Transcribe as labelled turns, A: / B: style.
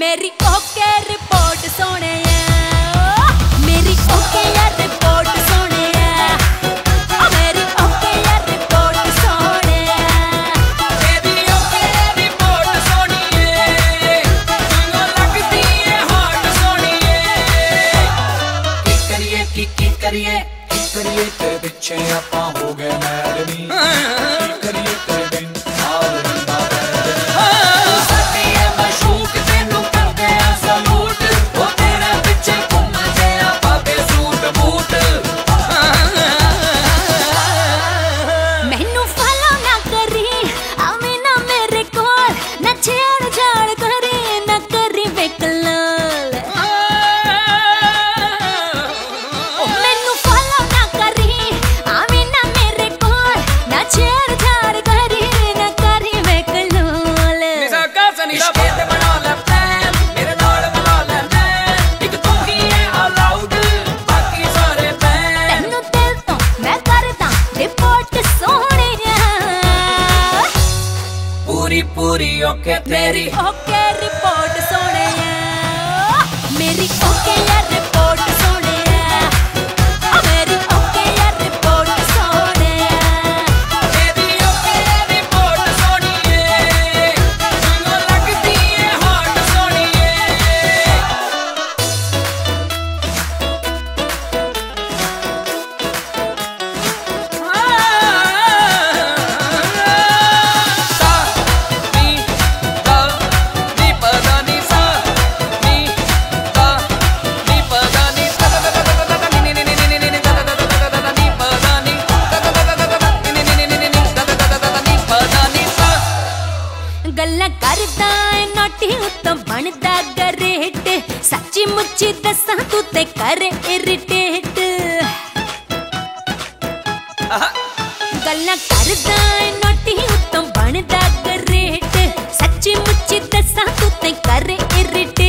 A: मेरी okay report सोने मेरी ओके यार रिपोर्ट सोने मेरी ओके यार रिपोर्ट सोने
B: मेरी ओके रिपोर्ट सोनिए तू लगदी है हॉट सोनिए की करिए तेरे पिछे आपां हो गए मैडमी करिए तेरे बिन हाल रंदा बैड साडी है मशूक तेनू करदे आ सलूट ओ तेरे पिछे घुम गया पाके सूट बूट
A: मैनू फॉलो ना करी आवे ना मेरे कोल ना छेड़ छाड़ करी ना करी बेकलाल मैनू फॉलो ना करी आवे ना मेरे कोल ना छेड़ छाड़ करी ना करी बेकलाल
B: निसा का सनी दा ते बना ले प्लान मेरे नाल बना ले मैं एक तू ही है अलाउड बाकी सारे बैन
A: तैनू दिल तो मैं करदा रिपोर्ट सोहणिया
B: पूरी ओके तेरी
A: ओके रिपोर्ट सोने मेरी ओके यार रिपोर्ट सोने मेरी ओके यार रिपोर्ट सोने
B: मेरी ओके रिपोर्ट सोनिए तू लगदी है हॉट सोनिए सा नी दा नी पदा नी सा नी दा नी पदा नी दा नी नी नी नी नी दा नी पदा नी नी पदा नी सा
A: गल्ला करदा ऐ नोटी उत्तों बनदा गरेट सच्ची मुच्ची दसां तू ते कर इरिटेट गल्ला करदा ऐ नोटी उत्तों बनदा गरेट सच्ची मुच्ची दसां तू ते कर इरिटेट